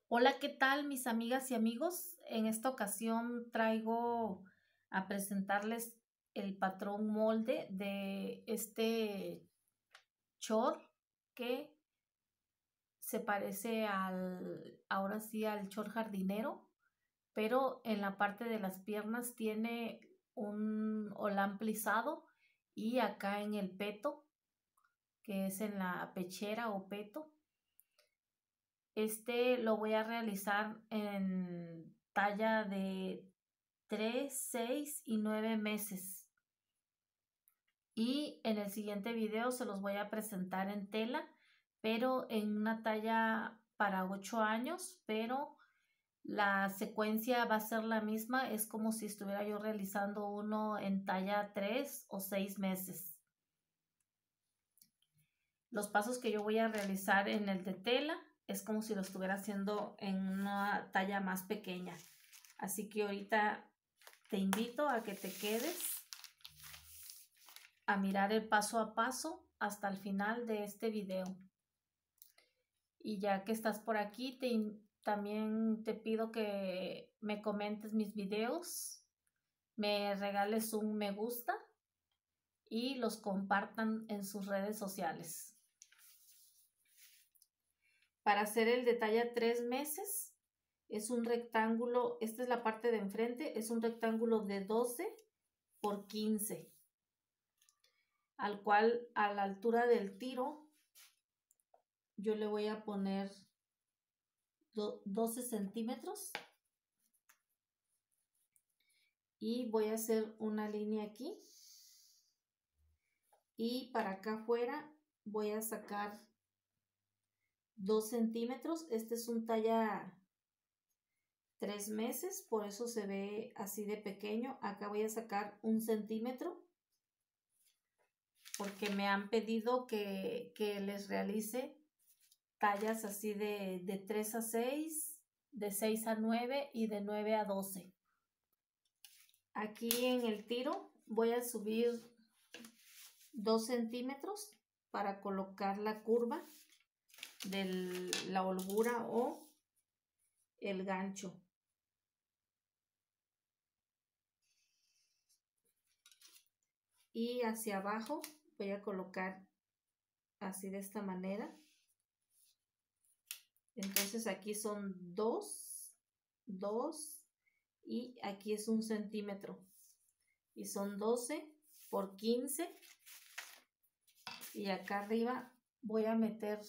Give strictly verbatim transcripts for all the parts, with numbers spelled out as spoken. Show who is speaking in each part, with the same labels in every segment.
Speaker 1: Hola, ¿qué tal mis amigas y amigos? En esta ocasión traigo a presentarles el patrón molde de este short que se parece al, ahora sí, al short jardinero, pero en la parte de las piernas tiene un holán plisado y acá en el peto, que es en la pechera o peto. Este lo voy a realizar en talla de tres, seis y nueve meses. Y en el siguiente video se los voy a presentar en tela, pero en una talla para ocho años, pero la secuencia va a ser la misma. Es como si estuviera yo realizando uno en talla tres o seis meses. Los pasos que yo voy a realizar en el de tela es como si lo estuviera haciendo en una talla más pequeña. Así que ahorita te invito a que te quedes a mirar el paso a paso hasta el final de este video. Y ya que estás por aquí, te, también te pido que me comentes mis videos, me regales un me gusta y los compartan en sus redes sociales. Para hacer el de talla tres meses, es un rectángulo, esta es la parte de enfrente, es un rectángulo de doce por quince, al cual a la altura del tiro yo le voy a poner doce centímetros y voy a hacer una línea aquí, y para acá afuera voy a sacar dos centímetros. Este es un talla tres meses, por eso se ve así de pequeño. Acá voy a sacar un centímetro porque me han pedido que, que les realice tallas así de, de tres a seis, de seis a nueve y de nueve a doce. Aquí en el tiro voy a subir dos centímetros para colocar la curva de la holgura o el gancho. Y hacia abajo voy a colocar así de esta manera. Entonces aquí son dos, dos y aquí es un centímetro. Y son doce por quince. Y acá arriba voy a meter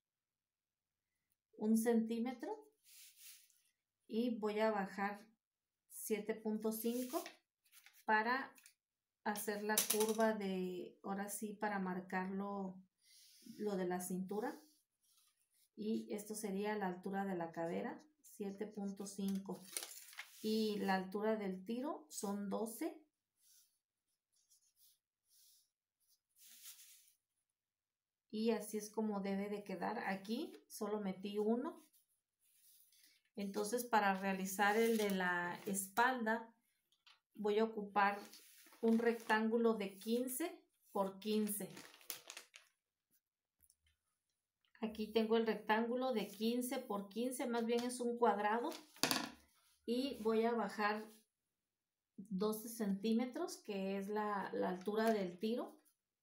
Speaker 1: un centímetro y voy a bajar siete punto cinco para hacer la curva de, ahora sí, para marcarlo lo de la cintura. Y esto sería la altura de la cadera, siete punto cinco, y la altura del tiro son doce. Y así es como debe de quedar. Aquí solo metí uno. Entonces, para realizar el de la espalda voy a ocupar un rectángulo de quince por quince. Aquí tengo el rectángulo de quince por quince, más bien es un cuadrado, y voy a bajar doce centímetros, que es la, la altura del tiro,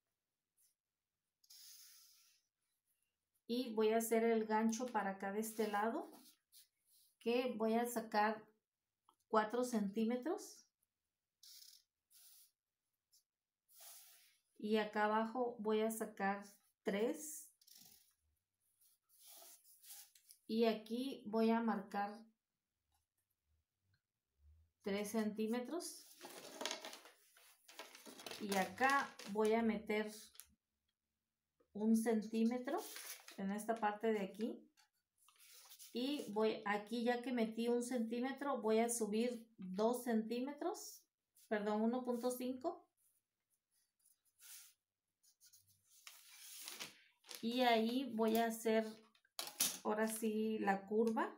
Speaker 1: y voy a hacer el gancho para acá de este lado, que voy a sacar cuatro centímetros, y acá abajo voy a sacar tres, y aquí voy a marcar tres centímetros, y acá voy a meter un centímetro en esta parte de aquí, y voy aquí, ya que metí un centímetro, voy a subir dos centímetros, perdón, uno punto cinco, y ahí voy a hacer ahora sí la curva.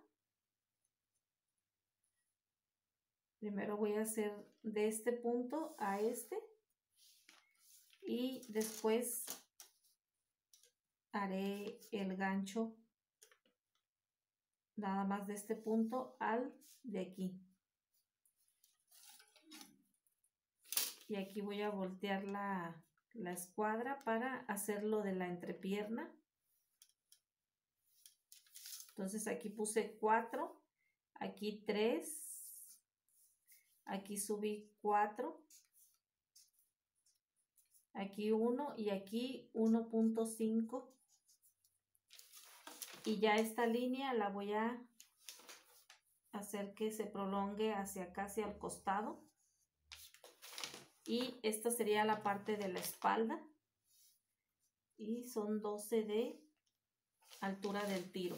Speaker 1: Primero voy a hacer de este punto a este, y después haré el gancho nada más de este punto al de aquí. Y aquí voy a voltear la, la escuadra para hacerlo de la entrepierna. Entonces aquí puse cuatro, aquí tres, aquí subí cuatro, aquí uno y aquí uno punto cinco. Y ya esta línea la voy a hacer que se prolongue hacia acá, hacia el costado. Y esta sería la parte de la espalda. Y son doce de altura del tiro.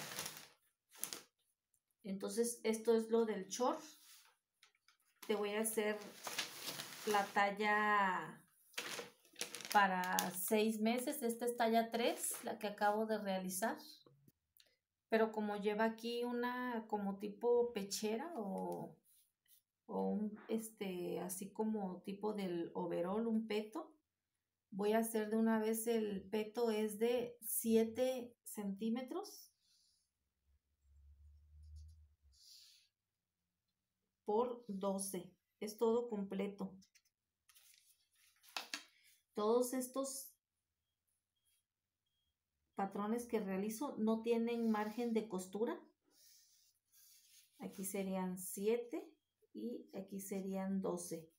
Speaker 1: Entonces esto es lo del short. Te voy a hacer la talla para seis meses. Esta es talla tres, la que acabo de realizar. Pero como lleva aquí una como tipo pechera o, o un este así como tipo del overol, un peto, voy a hacer de una vez el peto. Es de siete centímetros por doce. Es todo completo. Todos estos patrones que realizo no tienen margen de costura. Aquí serían siete y aquí serían doce.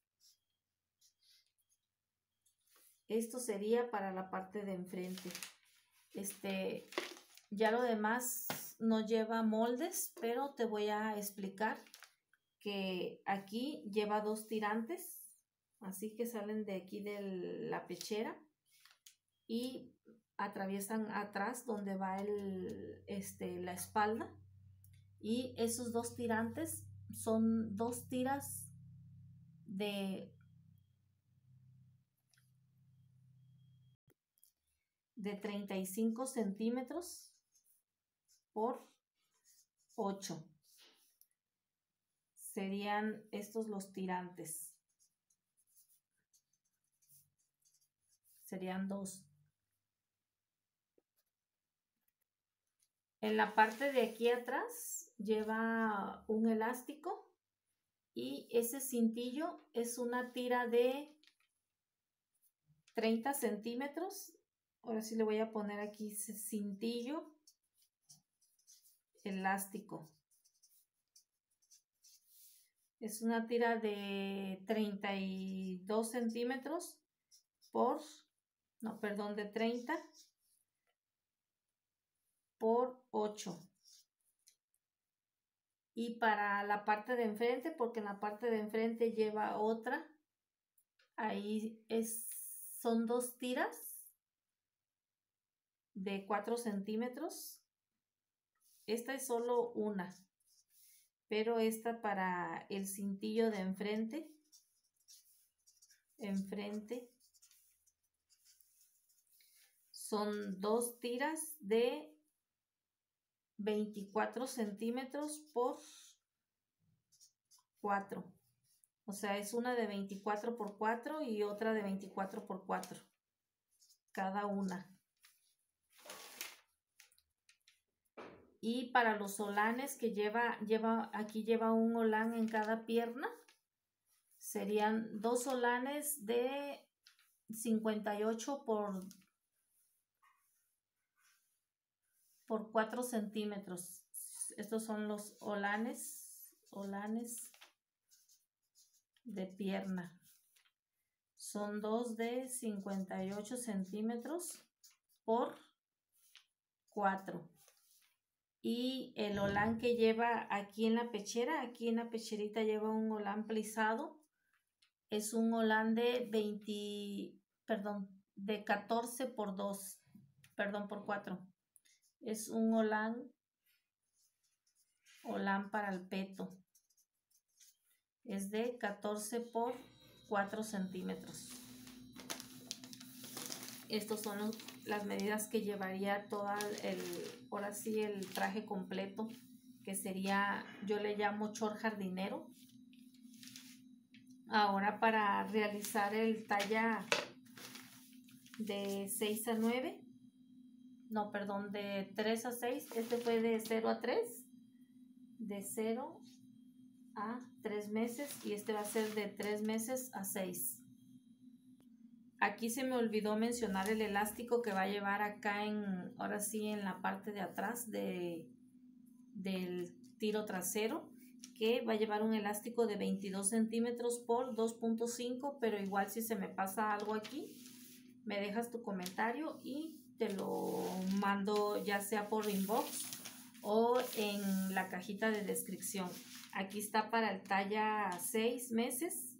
Speaker 1: Esto sería para la parte de enfrente. Este, ya lo demás no lleva moldes, pero te voy a explicar que aquí lleva dos tirantes, así que salen de aquí de la pechera y atraviesan atrás donde va el, este, la espalda. Y esos dos tirantes son dos tiras de, de treinta y cinco centímetros por ocho. Serían estos los tirantes. Serían dos. En la parte de aquí atrás lleva un elástico y ese cintillo es una tira de treinta centímetros. Ahora sí le voy a poner aquí ese cintillo elástico. Es una tira de treinta y dos centímetros por, no, perdón, de treinta por ocho. Y para la parte de enfrente, porque en la parte de enfrente lleva otra, ahí es, son dos tiras de cuatro centímetros. Esta es solo una, pero esta para el cintillo de enfrente, enfrente, son dos tiras de veinticuatro centímetros por cuatro. O sea, es una de veinticuatro por cuatro y otra de veinticuatro por cuatro. Cada una. Y para los olanes que lleva, lleva, aquí lleva un olán en cada pierna. Serían dos olanes de cincuenta y ocho por, por cuatro centímetros. Estos son los olanes, olanes de pierna. Son dos de cincuenta y ocho centímetros por cuatro. Y el olán que lleva aquí en la pechera, aquí en la pecherita lleva un olán plisado. Es un olán de veinte, perdón, de catorce por dos, perdón, por cuatro. Es un olán, olán para el peto. Es de catorce por cuatro centímetros. Estos son los, las medidas que llevaría toda el, ahora sí, el traje completo, que sería, yo le llamo short jardinero. Ahora para realizar el talla de seis a nueve, no, perdón, de tres a seis, este fue de cero a tres. de cero a tres meses y este va a ser de tres meses a seis. Aquí se me olvidó mencionar el elástico que va a llevar acá en, ahora sí, en la parte de atrás de, del tiro trasero, que va a llevar un elástico de veintidós centímetros por dos punto cinco, pero igual si se me pasa algo aquí, me dejas tu comentario y te lo mando ya sea por inbox o en la cajita de descripción. Aquí está para el talla seis meses,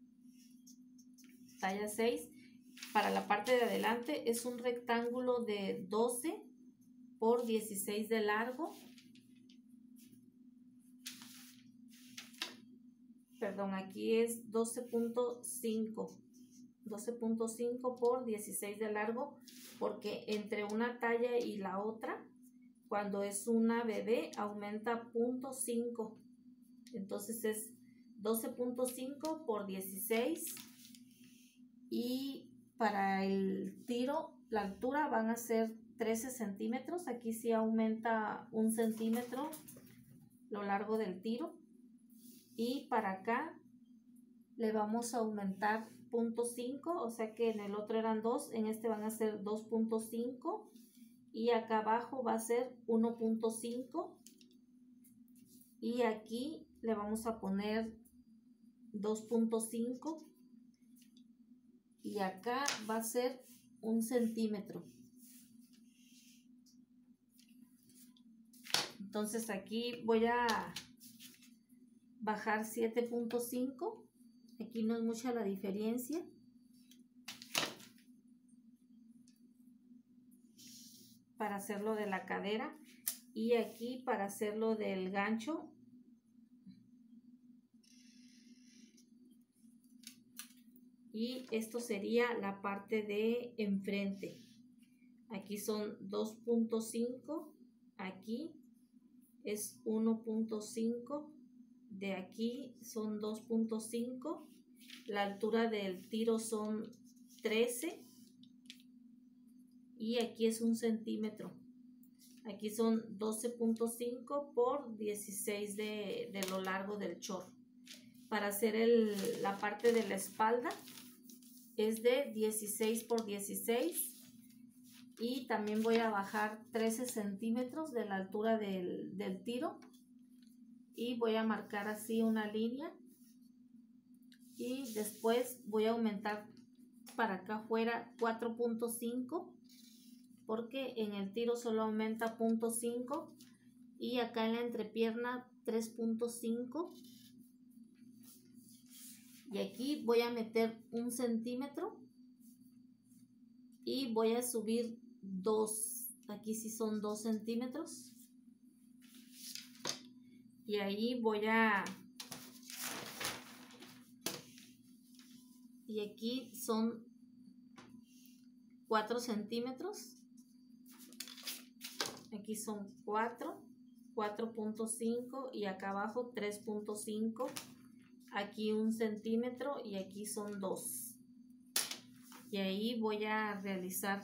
Speaker 1: talla seis. Para la parte de adelante es un rectángulo de doce por dieciséis de largo. Perdón, aquí es doce punto cinco. doce punto cinco por dieciséis de largo, porque entre una talla y la otra, cuando es una bebé, aumenta punto cinco. Entonces es doce punto cinco por dieciséis. Y para el tiro, la altura van a ser trece centímetros. Aquí sí aumenta un centímetro lo largo del tiro. Y para acá le vamos a aumentar punto cinco, o sea que en el otro eran dos, en este van a ser dos punto cinco. Y acá abajo va a ser uno punto cinco. Y aquí le vamos a poner dos punto cinco. Y acá va a ser un centímetro. Entonces aquí voy a bajar siete punto cinco. Aquí no es mucha la diferencia. Para hacerlo de la cadera. Y aquí para hacerlo del gancho. Y esto sería la parte de enfrente. Aquí son dos punto cinco. Aquí es uno punto cinco. De aquí son dos punto cinco. La altura del tiro son trece. Y aquí es un centímetro. Aquí son doce punto cinco por dieciséis de, de lo largo del short. Para hacer el, la parte de la espalda es de dieciséis por dieciséis. Y también voy a bajar trece centímetros de la altura del, del tiro. Y voy a marcar así una línea. Y después voy a aumentar para acá afuera cuatro punto cinco. Porque en el tiro solo aumenta punto cinco. Y acá en la entrepierna tres punto cinco. Y aquí voy a meter un centímetro. Y voy a subir dos. Aquí sí son dos centímetros. Y ahí voy a... Y aquí son cuatro centímetros. Aquí son cuatro. cuatro punto cinco. Y acá abajo tres punto cinco. Aquí un centímetro. Y aquí son dos. Y ahí voy a realizar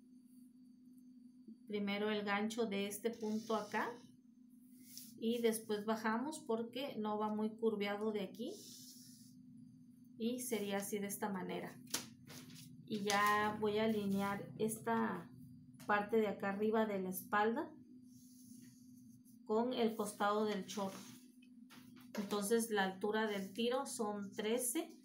Speaker 1: primero el gancho de este punto acá. Y después bajamos porque no va muy curveado de aquí. Y sería así de esta manera. Y ya voy a alinear esta parte de acá arriba de la espalda con el costado del short. Entonces la altura del tiro son trece.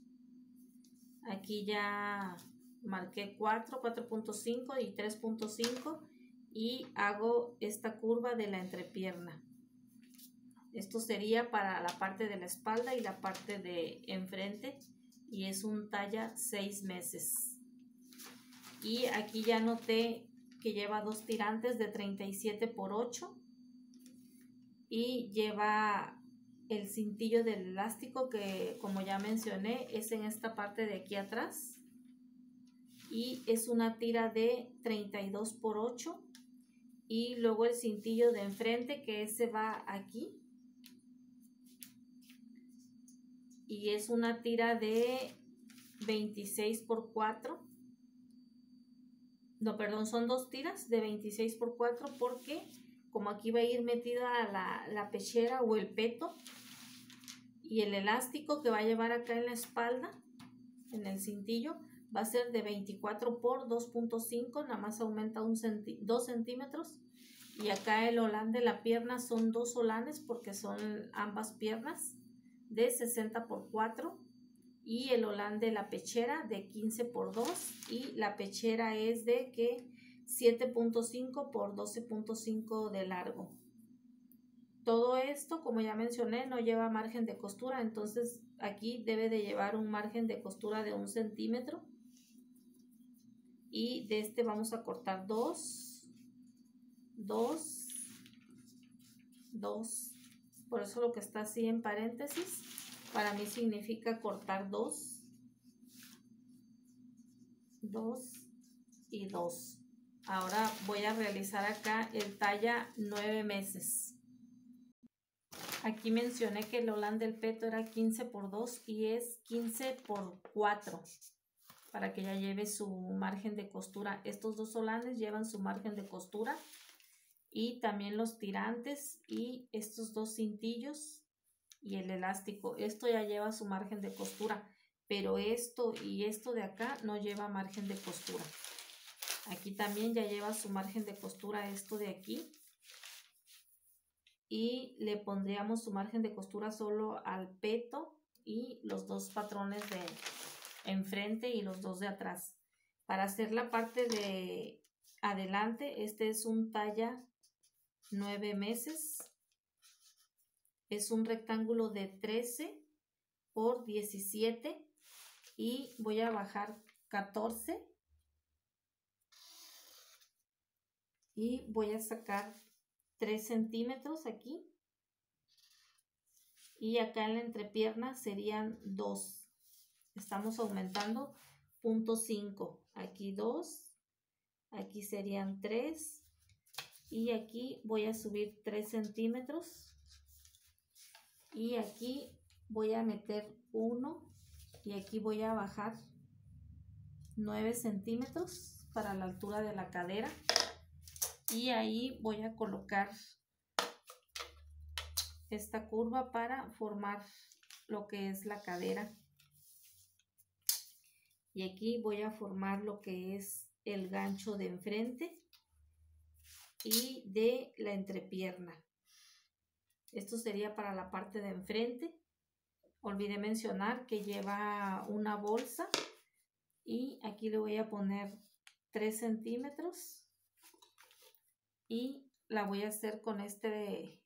Speaker 1: Aquí ya marqué cuatro, cuatro punto cinco y tres punto cinco. Y hago esta curva de la entrepierna. Esto sería para la parte de la espalda y la parte de enfrente. Y es un talla seis meses. Y aquí ya noté que lleva dos tirantes de treinta y siete por ocho. Y lleva el cintillo del elástico que, como ya mencioné, es en esta parte de aquí atrás. Y es una tira de treinta y dos por ocho. Y luego el cintillo de enfrente, que ese va aquí. Y es una tira de veintiséis por cuatro. No, perdón, son dos tiras de veintiséis por cuatro porque como aquí va a ir metida la, la pechera o el peto, y el elástico que va a llevar acá en la espalda, en el cintillo, va a ser de veinticuatro por dos punto cinco, nada más aumenta un centi dos centímetros. Y acá el olán de la pierna son dos olanes porque son ambas piernas de sesenta por cuatro. Y el olán de la pechera de quince por dos. Y la pechera es de que siete punto cinco por doce punto cinco de largo. Todo esto, como ya mencioné, no lleva margen de costura, entonces aquí debe de llevar un margen de costura de un centímetro. Y de este vamos a cortar dos, dos, dos. Por eso lo que está así en paréntesis, para mí significa cortar dos, dos y dos. Ahora voy a realizar acá el talla nueve meses. Aquí mencioné que el olán del peto era quince por dos y es quince por cuatro para que ya lleve su margen de costura. Estos dos olanes llevan su margen de costura y también los tirantes y estos dos cintillos y el elástico. Esto ya lleva su margen de costura, pero esto y esto de acá no lleva margen de costura. Aquí también ya lleva su margen de costura esto de aquí. Y le pondríamos su margen de costura solo al peto y los dos patrones de enfrente y los dos de atrás. Para hacer la parte de adelante, este es un talla nueve meses. Es un rectángulo de trece por diecisiete y voy a bajar catorce y voy a sacar tres centímetros aquí y acá en la entrepierna serían dos. Estamos aumentando punto cinco, aquí dos, aquí serían tres y aquí voy a subir tres centímetros y aquí voy a meter uno y aquí voy a bajar nueve centímetros para la altura de la cadera y ahí voy a colocar esta curva para formar lo que es la cadera. Y aquí voy a formar lo que es el gancho de enfrente y de la entrepierna. Esto sería para la parte de enfrente. Olvidé mencionar que lleva una bolsa y aquí le voy a poner tres centímetros y la voy a hacer con este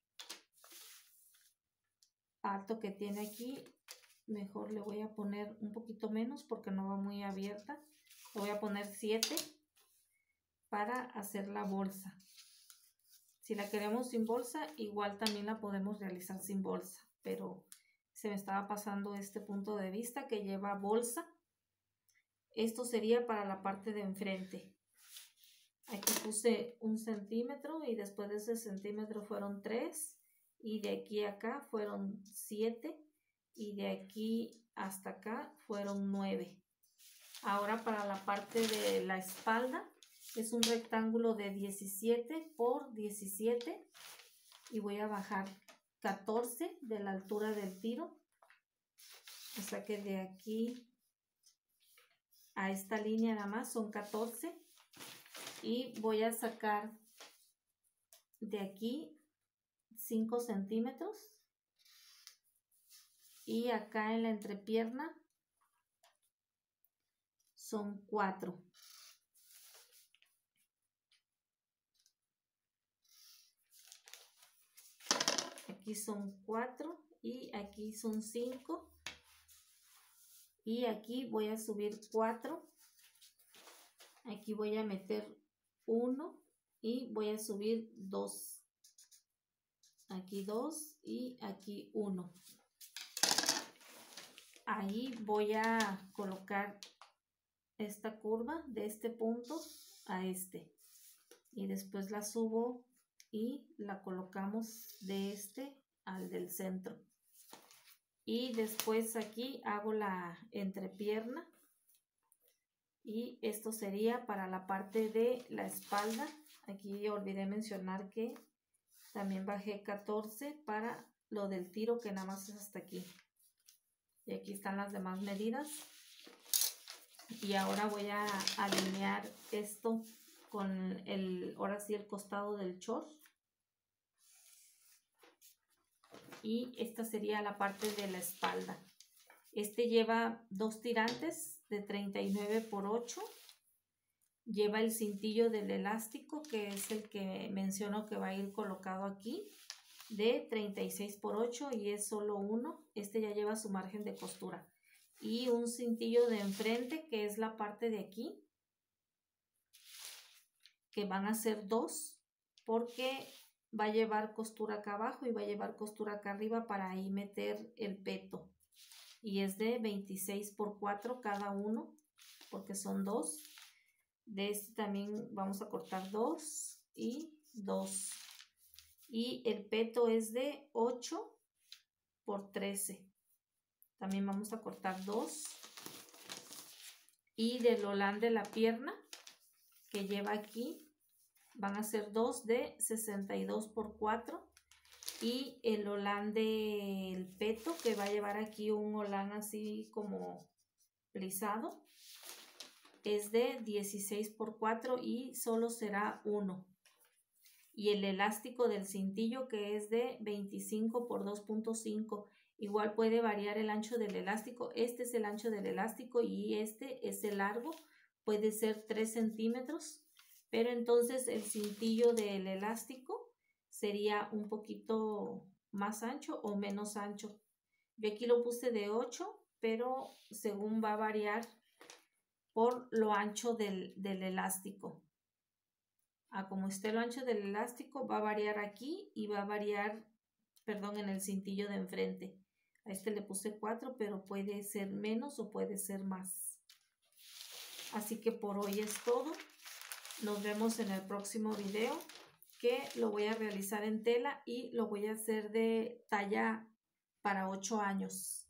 Speaker 1: alto que tiene aquí. Mejor le voy a poner un poquito menos porque no va muy abierta. Le voy a poner siete para hacer la bolsa. Si la queremos sin bolsa, igual también la podemos realizar sin bolsa, pero se me estaba pasando este punto de vista que lleva bolsa. Esto sería para la parte de enfrente. Aquí puse un centímetro y después de ese centímetro fueron tres y de aquí a acá fueron siete. Y de aquí hasta acá fueron nueve. Ahora para la parte de la espalda es un rectángulo de diecisiete por diecisiete y voy a bajar catorce de la altura del tiro. O sea que de aquí a esta línea nada más son catorce y voy a sacar de aquí cinco centímetros. Y acá en la entrepierna son cuatro. Aquí son cuatro y aquí son cinco. Y aquí voy a subir cuatro. Aquí voy a meter uno y voy a subir dos. Aquí dos y aquí uno. Ahí voy a colocar esta curva de este punto a este y después la subo y la colocamos de este al del centro y después aquí hago la entrepierna y esto sería para la parte de la espalda. Aquí olvidé mencionar que También bajé catorce para lo del tiro, que nada más es hasta aquí. Y aquí están las demás medidas. Y ahora voy a alinear esto con el, ahora sí, el costado del short. Y esta sería la parte de la espalda. Este lleva dos tirantes de treinta y nueve por ocho. Lleva el cintillo del elástico, que es el que menciono que va a ir colocado aquí, de treinta y seis por ocho, y es solo uno. Este ya lleva su margen de costura. Y un cintillo de enfrente, que es la parte de aquí, que van a ser dos, porque va a llevar costura acá abajo y va a llevar costura acá arriba para ahí meter el peto. Y es de veintiséis por cuatro cada uno, porque son dos. De este también vamos a cortar dos y dos. Y el peto es de ocho por trece. También vamos a cortar dos. Y del holán de la pierna que lleva aquí van a ser dos de sesenta y dos por cuatro. Y el holán del peto, que va a llevar aquí un holán así como plisado, es de dieciséis por cuatro y solo será uno. Y el elástico del cintillo, que es de veinticinco por dos punto cinco. Igual puede variar el ancho del elástico. Este es el ancho del elástico y este es el largo. Puede ser tres centímetros. Pero entonces el cintillo del elástico sería un poquito más ancho o menos ancho. Yo aquí lo puse de ocho, pero según va a variar por lo ancho del, del elástico. A como esté lo ancho del elástico, va a variar aquí y va a variar, perdón, en el cintillo de enfrente. A este le puse cuatro, pero puede ser menos o puede ser más. Así que por hoy es todo. Nos vemos en el próximo video, que lo voy a realizar en tela y lo voy a hacer de talla para ocho años.